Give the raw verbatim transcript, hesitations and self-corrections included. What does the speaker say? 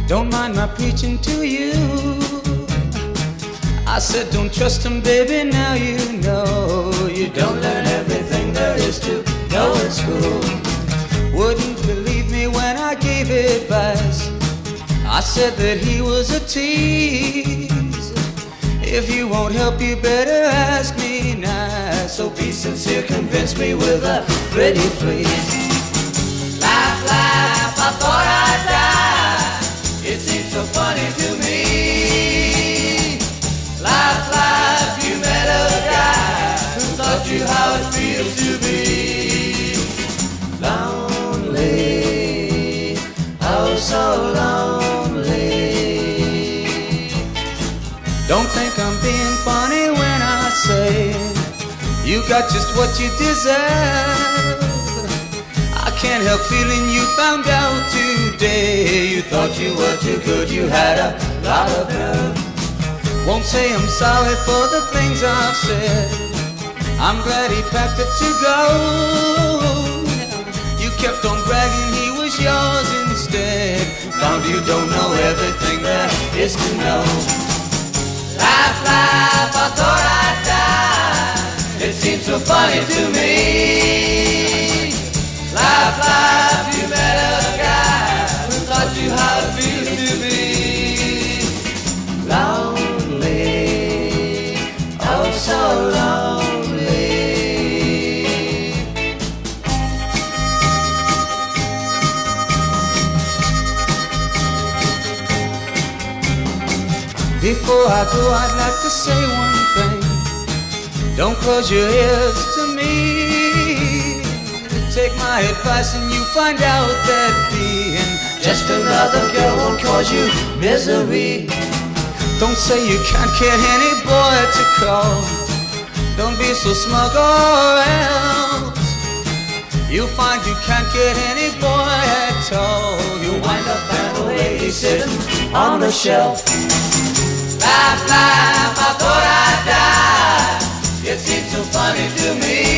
Don't mind my preaching to you. I said don't trust him, baby, now you know. You don't learn everything there is to know at school. Wouldn't believe me when I gave advice. I said that he was a tease. If you won't help, you better ask me nice. So be sincere, convince me with a pretty please. Laugh, laugh, I thought I'd die. It seems so funny to me. Laugh, laugh, you met a guy who taught you how it feels to be lonely, oh so lonely. Don't think I'm being funny when I say you got just what you deserve. I can't help feeling you found out today. You thought you were too good, you had a lot of nerve. Won't say I'm sorry for the things I've said. I'm glad he packed it to go. You kept on bragging he was yours instead. Found you don't know everything there is to know. Laugh, laugh, I thought I'd die. It seems so funny to me. Laugh, laugh, you met a guy who taught you how it feels to be lonely, oh so lonely. Before I go, I'd like to say one thing. Don't close your ears to me. Take my advice and you find out that being just another girl won't cause you misery. Don't say you can't get any boy to call. Don't be so smug or else you'll find you can't get any boy at all. You'll wind up an old lady sitting on the shelf. Laugh, laugh, I thought I'd die. It seems so funny to me.